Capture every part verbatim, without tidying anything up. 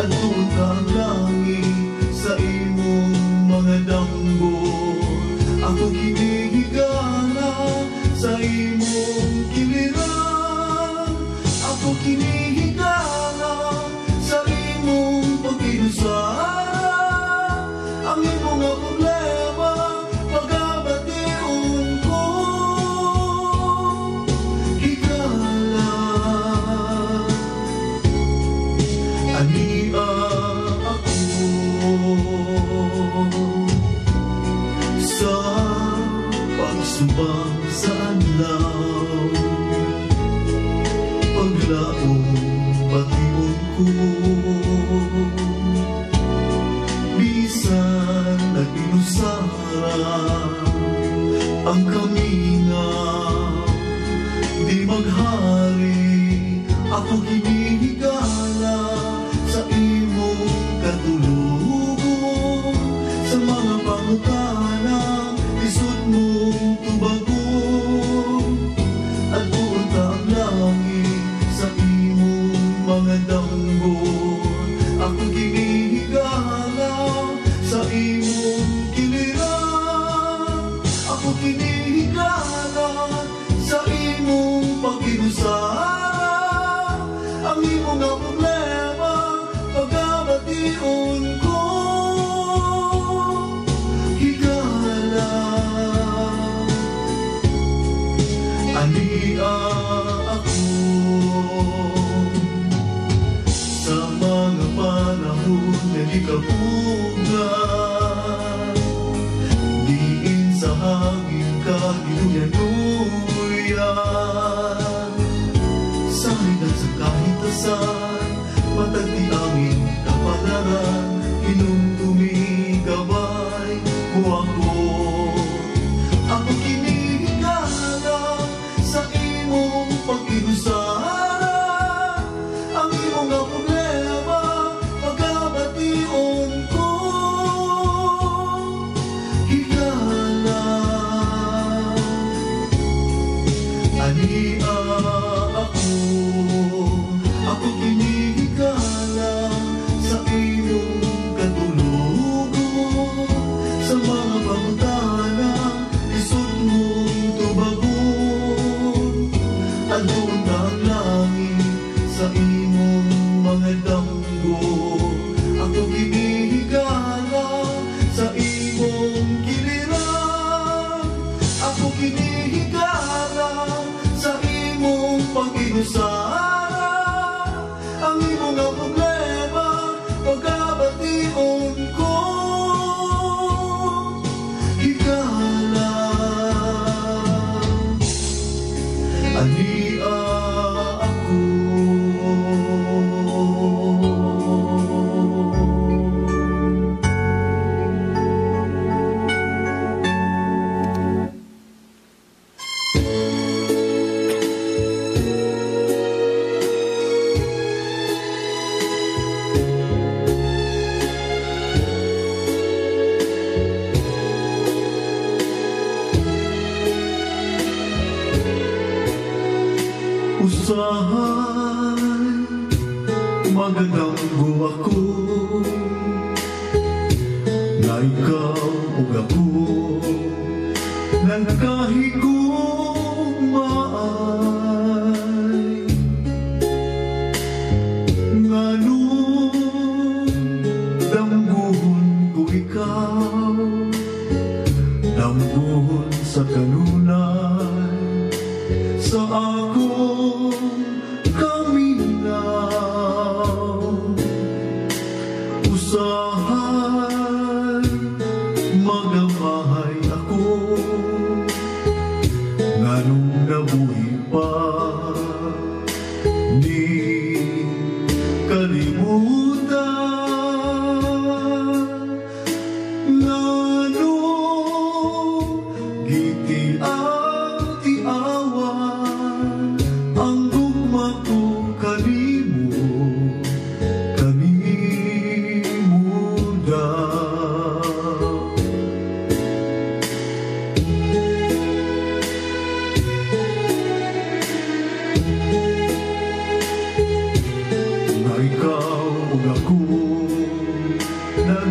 Adto ang langit sa imong mga damgo. Ako kinihigala sa imong kiliran. Ako kinihigala sa imong pagkinusara. Ang imong nga problema pagabatiun ko. Higala ania ako sa pagsubang sa anlaw. Paglaong batiun ko, bisan nag-inusara ang kamingaw. Di maghari ako hinihigala sa imong katulugon. Sa mga pangutanang isod mong tubagon. At punta ang langit sa imong mga damgon. Ako hinihigala sa imong kiliran. Ako hinihigala sa imong pagkinusara. Ang imong nga problema pagabatiun ko. Higala ania ako sa mga panahon na di kapugan. Diin sa hangin ka ginuyan-uyan. Sa hinan sa kahitasan, matag di aming kapalaran. Inumtumigabay mo ako. Ako kinihigala sa imong pagkinusara. Ang imong nga problema pagabatiun ko.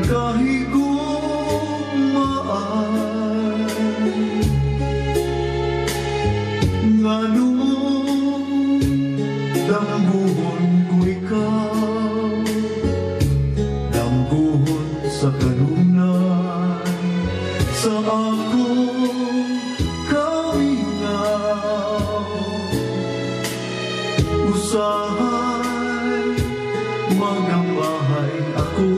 kahigugmaan nganong dambuhon ko ikaw, dambuhon sa kanunay sa akong kawingaw. Usahay magambahay ako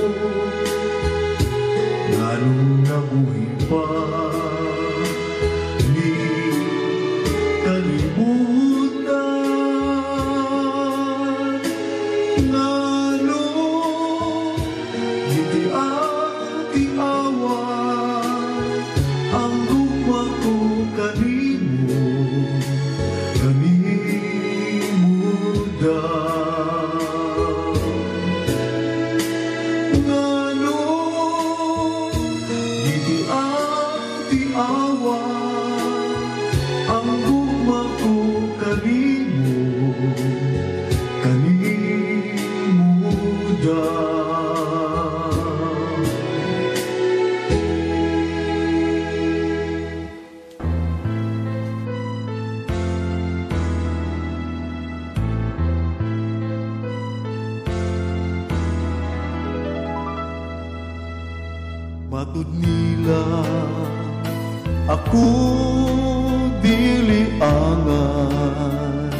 nganong nabuhi pa ni kalibutan, nganong hindi ang tiawan ang gugma ko kanimo, kanimo daw. Nganong hindi ang tiawan ang gugma ko kanimo, kanimo daw. Matud nila ako dili angay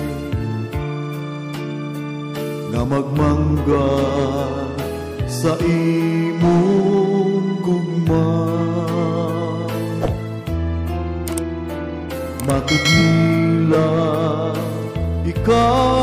nga magmangga sa imong gugma. Matud nila ikaw